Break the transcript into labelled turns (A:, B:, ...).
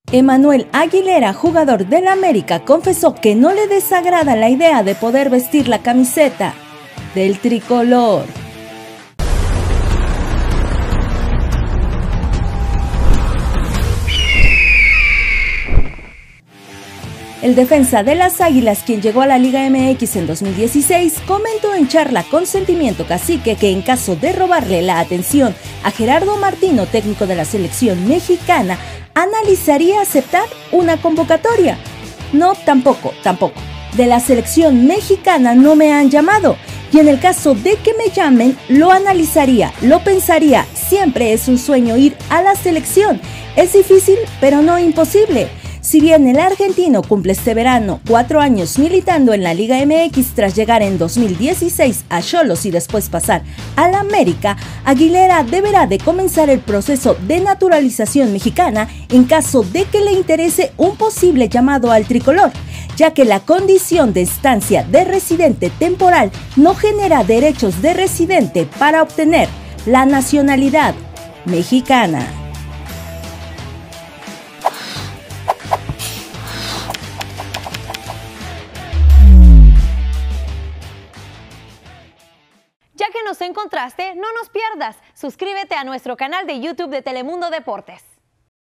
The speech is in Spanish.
A: Emanuel Aguilera, jugador del América, confesó que no le desagrada la idea de poder vestir la camiseta del tricolor. El defensa de las Águilas, quien llegó a la Liga MX en 2016, comentó en charla con Sentimiento Cacique que en caso de robarle la atención a Gerardo Martino, técnico de la selección mexicana, analizaría aceptar una convocatoria. No, tampoco. De la selección mexicana no me han llamado, y en el caso de que me llamen, lo analizaría, lo pensaría. Siempre es un sueño ir a la selección. Es difícil, pero no imposible. Si bien el argentino cumple este verano 4 años militando en la Liga MX tras llegar en 2016 a Xolos y después pasar al América, Aguilera deberá de comenzar el proceso de naturalización mexicana en caso de que le interese un posible llamado al tricolor, ya que la condición de estancia de residente temporal no genera derechos de residente para obtener la nacionalidad mexicana.
B: Ya que nos encontraste, no nos pierdas. Suscríbete a nuestro canal de YouTube de Telemundo Deportes.